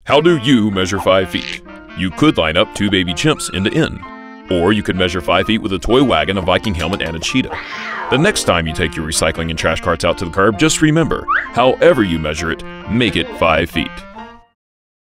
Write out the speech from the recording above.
How do you measure 5 feet? You could line up 2 baby chimps end to end. Or you could measure 5 feet with a toy wagon, a Viking helmet, and a cheetah. The next time you take your recycling and trash carts out to the curb, just remember, however you measure it, make it 5 feet.